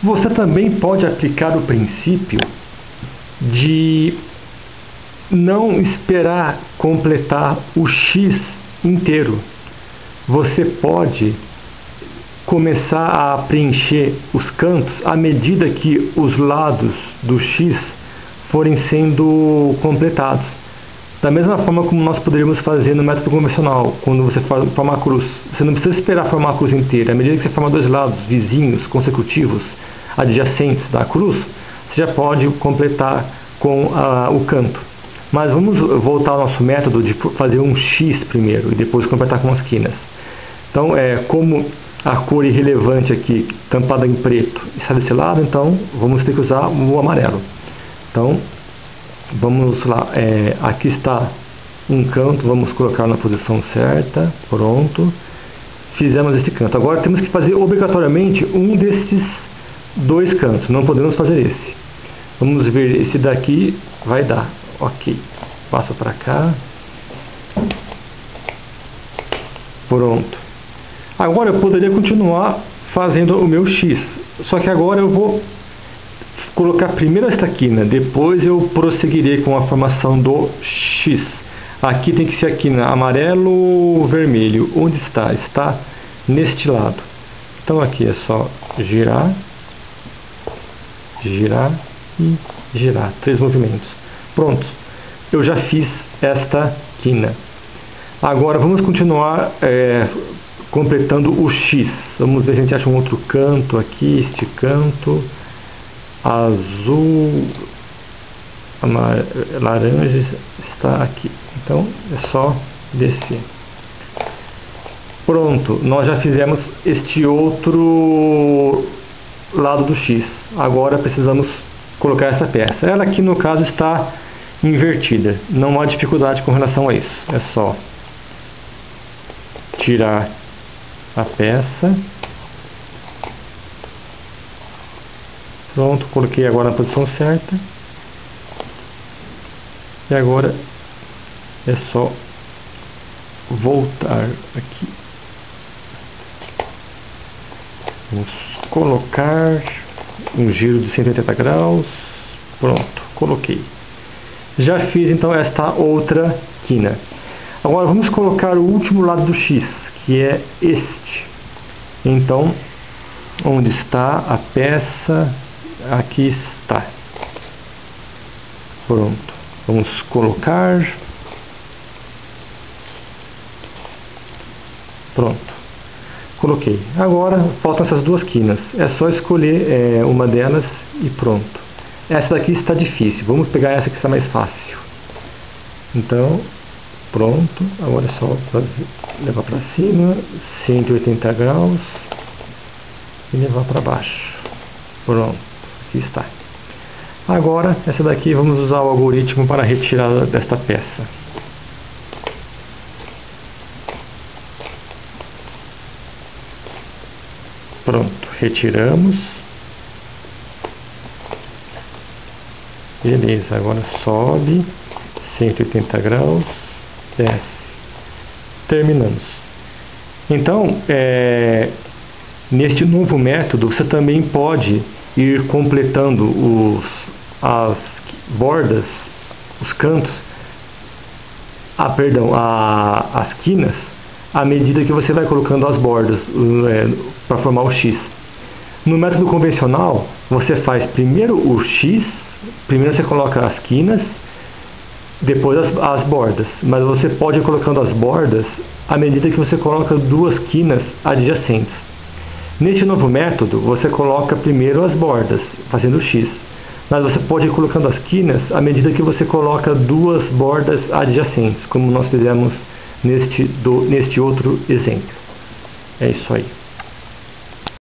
Você também pode aplicar o princípio de não esperar completar o X inteiro. Você pode começar a preencher os cantos à medida que os lados do X forem sendo completados. Da mesma forma como nós poderíamos fazer no método convencional, quando você forma a cruz. Você não precisa esperar formar a cruz inteira. À medida que você forma dois lados vizinhos, consecutivos, adjacentes da cruz, você já pode completar com o canto. Mas vamos voltar ao nosso método de fazer um X primeiro e depois completar com as quinas. Então, como a cor irrelevante aqui, tampada em preto, está desse lado, então vamos ter que usar o amarelo. Então, vamos lá, aqui está um canto, vamos colocar na posição certa, pronto. Fizemos esse canto. Agora temos que fazer obrigatoriamente um desses dois cantos, não podemos fazer esse. Vamos ver, esse daqui vai dar, ok. Passo para cá. Pronto. Agora eu poderia continuar fazendo o meu X, só que agora eu vou colocar primeiro esta quina, depois eu prosseguirei com a formação do X. Aqui tem que ser a quina amarelo, vermelho. Onde está? Está neste lado. Então aqui é só girar, girar e girar. 3 movimentos. Pronto. Eu já fiz esta quina. Agora vamos continuar completando o X. Vamos ver se a gente acha um outro canto aqui. Este canto azul, laranja está aqui. Então é só descer. Pronto, nós já fizemos este outro lado do X. Agora precisamos colocar essa peça. Ela aqui no caso está invertida. Não há dificuldade com relação a isso. É só tirar a peça. Pronto, coloquei agora na posição certa. E agora é só voltar aqui. Vamos colocar um giro de 180 graus. Pronto, coloquei. Já fiz então esta outra quina. Agora vamos colocar o último lado do X, que é este. Então, onde está a peça? Aqui está. Pronto. Vamos colocar. Pronto. Coloquei. Agora faltam essas duas quinas. É só escolher uma delas e pronto. Essa daqui está difícil. Vamos pegar essa que está mais fácil. Então, pronto. Agora é só levar para cima, 180 graus e levar para baixo. Pronto. Aqui está. Agora, essa daqui vamos usar o algoritmo para a retirada desta peça. Pronto, retiramos. Beleza, agora sobe 180 graus, desce. Terminamos. Então, neste novo método, você também pode ir completando as bordas, os cantos, as quinas, à medida que você vai colocando as bordas para formar o X. No método convencional, você faz primeiro o X, primeiro você coloca as quinas, depois as bordas. Mas você pode ir colocando as bordas à medida que você coloca duas quinas adjacentes. Neste novo método, você coloca primeiro as bordas, fazendo o X. Mas você pode ir colocando as quinas à medida que você coloca duas bordas adjacentes, como nós fizemos neste outro exemplo. É isso aí.